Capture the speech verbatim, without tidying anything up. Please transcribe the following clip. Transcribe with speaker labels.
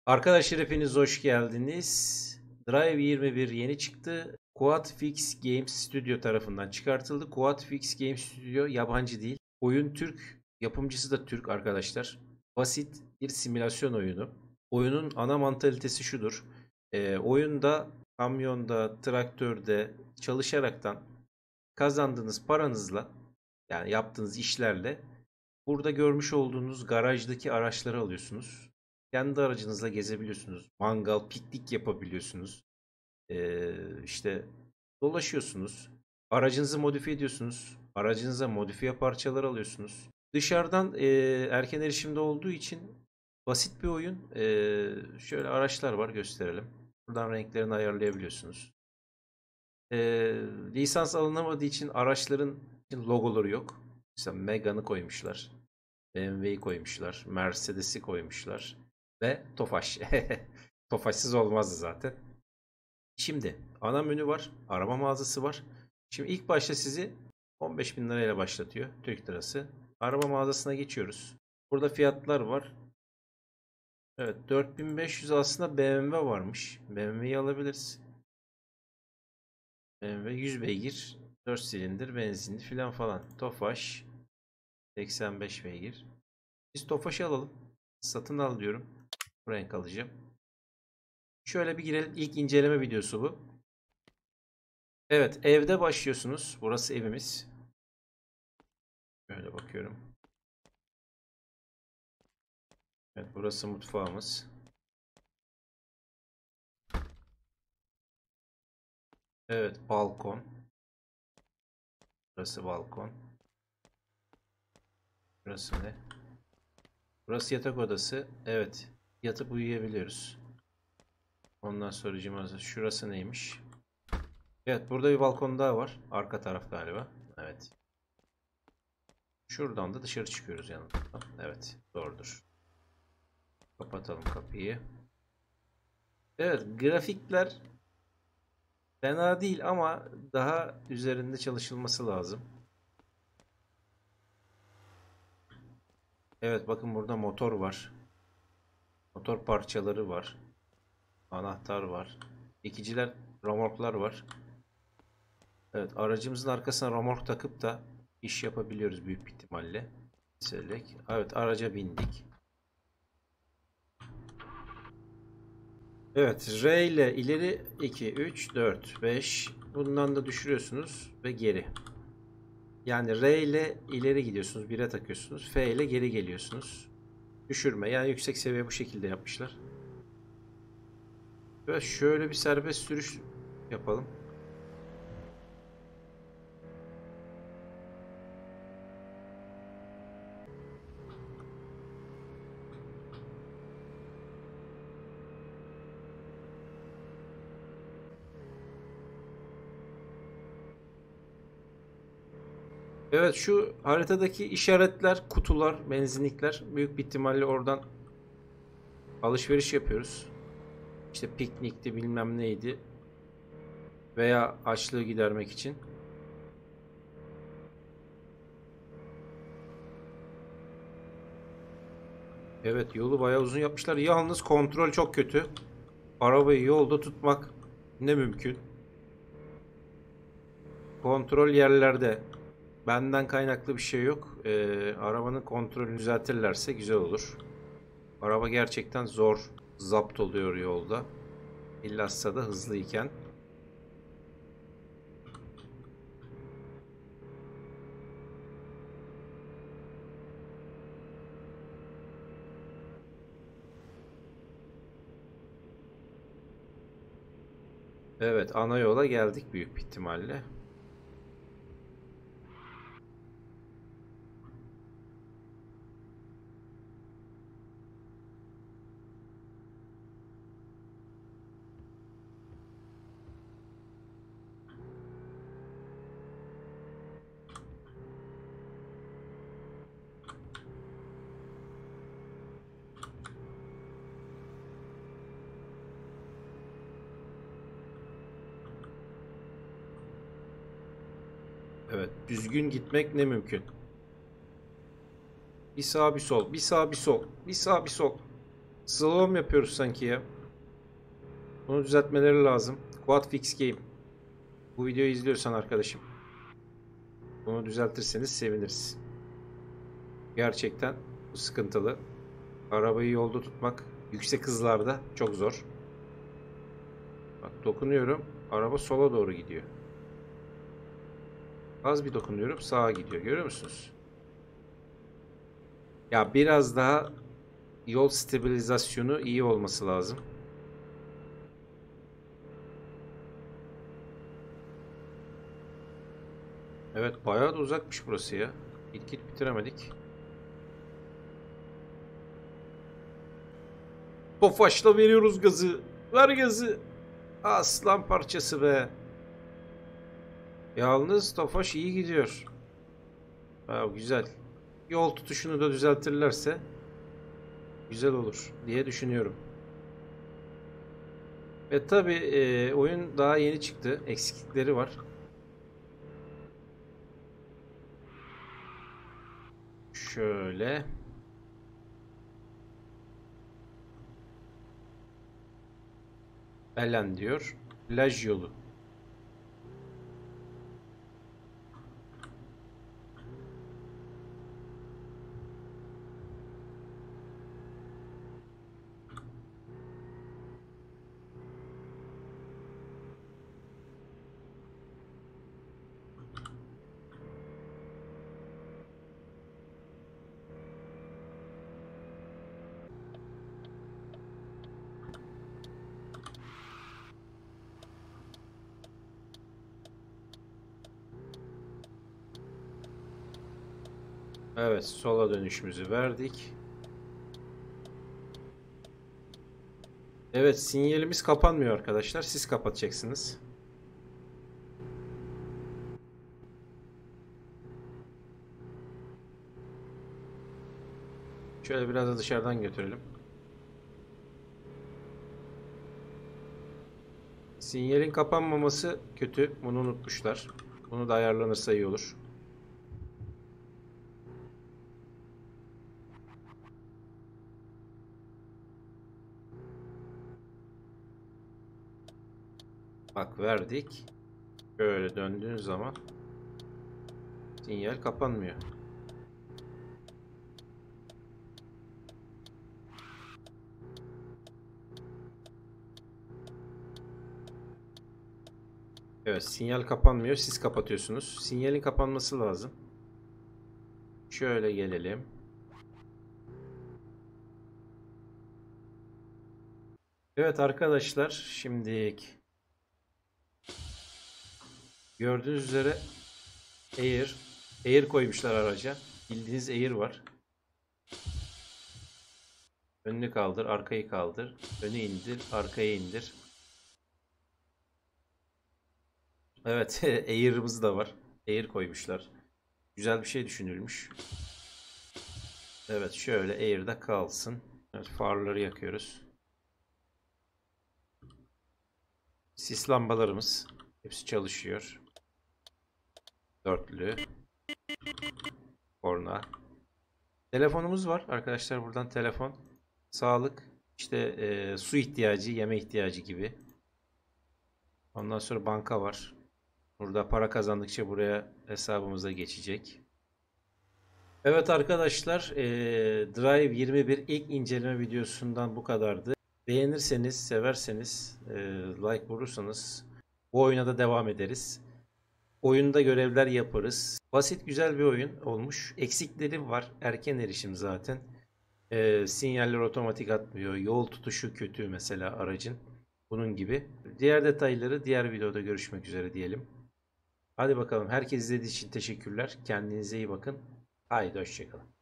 Speaker 1: Arkadaşlar hepiniz hoş geldiniz. Drive yirmi bir yeni çıktı. Quadfix Games Studio tarafından çıkartıldı. Quadfix Games Studio yabancı değil. Oyun Türk. Yapımcısı da Türk arkadaşlar. Basit bir simülasyon oyunu. Oyunun ana mantalitesi şudur. Ee, oyunda kamyonda, traktörde çalışaraktan kazandığınız paranızla, yani yaptığınız işlerle burada görmüş olduğunuz garajdaki araçları alıyorsunuz. Kendi aracınızla gezebiliyorsunuz. Mangal, piknik yapabiliyorsunuz. Ee, işte dolaşıyorsunuz. Aracınızı modifiye ediyorsunuz. Aracınıza modifiye parçalar alıyorsunuz. Dışarıdan e, erken erişimde olduğu için basit bir oyun. Ee, şöyle araçlar var, gösterelim. Buradan renklerini ayarlayabiliyorsunuz. Ee, lisans alınamadığı için araçların logoları yok. Mesela Megane'ı koymuşlar. B M W'yi koymuşlar. Mercedes'i koymuşlar. Ve Tofaş. Tofaşsız olmazdı zaten. Şimdi ana menü var. Arama mağazası var. Şimdi ilk başta sizi on beş bin lirayla başlatıyor. Türk lirası. Arama mağazasına geçiyoruz. Burada fiyatlar var. Evet, dört bin beş yüz aslında B M W varmış. B M W'yi alabiliriz. B M W yüz beygir. dört silindir benzinli filan falan. Tofaş seksen beş beygir. Biz Tofaş'ı alalım. Satın al diyorum. Bu renk alacağım. Şöyle bir girelim. İlk inceleme videosu bu. Evet, evde başlıyorsunuz. Burası evimiz. Şöyle bakıyorum. Evet, burası mutfağımız. Evet, balkon. Burası balkon. Burası ne? Burası yatak odası. Evet, yatıp uyuyabiliyoruz. Ondan sonra şurası neymiş? Evet, burada bir balkon daha var. Arka taraf galiba. Evet. Şuradan da dışarı çıkıyoruz yanımızdan. Evet, doğrudur. Kapatalım kapıyı. Evet, grafikler fena değil ama daha üzerinde çalışılması lazım. Evet, bakın burada motor var. Motor parçaları var. Anahtar var. Dikiciler, romorklar var. Evet, aracımızın arkasına romork takıp da iş yapabiliyoruz büyük bir ihtimalle. Selek. Evet, araca bindik. Evet, R ile ileri iki, üç, dört, beş. Bundan da düşürüyorsunuz ve geri. Yani R ile ileri gidiyorsunuz, bire takıyorsunuz. F ile geri geliyorsunuz. Düşürme. Yani yüksek seviye bu şekilde yapmışlar. Ve şöyle bir serbest sürüş yapalım. Evet, şu haritadaki işaretler, kutular, benzinlikler, büyük bir ihtimalle oradan alışveriş yapıyoruz. İşte piknikti, bilmem neydi. Veya açlığı gidermek için. Evet, yolu bayağı uzun yapmışlar. Yalnız kontrol çok kötü. Arabayı yolda tutmak ne mümkün. Kontrol yerlerde. Benden kaynaklı bir şey yok. Ee, arabanın kontrolünü düzeltirlerse güzel olur. Araba gerçekten zor zapt oluyor yolda. Bilhassa da hızlıyken. Evet, ana yola geldik büyük bir ihtimalle. Evet, düzgün gitmek ne mümkün. Bir sağ bir sol, bir sağ bir sol, bir sağ bir sol. Slalom yapıyoruz sanki ya. Bunu düzeltmeleri lazım. Quad Fix Game. Bu videoyu izliyorsan arkadaşım, bunu düzeltirseniz seviniriz. Gerçekten bu sıkıntılı. Arabayı yolda tutmak yüksek hızlarda çok zor. Bak dokunuyorum. Araba sola doğru gidiyor. Az bir dokunuyorum, sağa gidiyor. Görüyor musunuz? Ya biraz daha yol stabilizasyonu iyi olması lazım. Evet, bayağı da uzakmış burası ya. Git git bitiremedik. Tofaş'la veriyoruz gazı. Ver gazı. Aslan parçası be. Yalnız Tofaş iyi gidiyor. Ha, güzel. Yol tutuşunu da düzeltirlerse güzel olur diye düşünüyorum. Ve tabi e, oyun daha yeni çıktı. Eksiklikleri var. Şöyle. Elen diyor. Plaj yolu. Evet, sola dönüşümüzü verdik. Evet, sinyalimiz kapanmıyor arkadaşlar. Siz kapatacaksınız. Şöyle biraz da dışarıdan götürelim. Sinyalin kapanmaması kötü. Bunu unutmuşlar. Bunu da ayarlanırsa iyi olur. Bak verdik. Böyle döndüğün zaman sinyal kapanmıyor. Evet, sinyal kapanmıyor. Siz kapatıyorsunuz. Sinyalin kapanması lazım. Şöyle gelelim. Evet arkadaşlar, şimdi gördüğünüz üzere Air Air koymuşlar araca. Bildiğiniz Air var. Önünü kaldır, arkayı kaldır. Önü indir, arkayı indir. Evet, Air'ımız da var. Air koymuşlar. Güzel bir şey düşünülmüş. Evet, şöyle Air'da kalsın. Evet, farları yakıyoruz. Sis lambalarımız hepsi çalışıyor. Dörtlü. Korna. Telefonumuz var arkadaşlar, buradan telefon. Sağlık. İşte e, su ihtiyacı, yeme ihtiyacı gibi. Ondan sonra banka var. Burada para kazandıkça buraya hesabımıza geçecek. Evet arkadaşlar, e, Drive yirmi bir ilk inceleme videosundan bu kadardı. Beğenirseniz, severseniz, e, like vurursanız bu oyuna da devam ederiz. Oyunda görevler yaparız. Basit güzel bir oyun olmuş. Eksikleri var. Erken erişim zaten. E, sinyaller otomatik atmıyor. Yol tutuşu kötü mesela aracın. Bunun gibi. Diğer detayları diğer videoda görüşmek üzere diyelim. Hadi bakalım. Herkes izlediği için teşekkürler. Kendinize iyi bakın. Haydi hoşçakalın.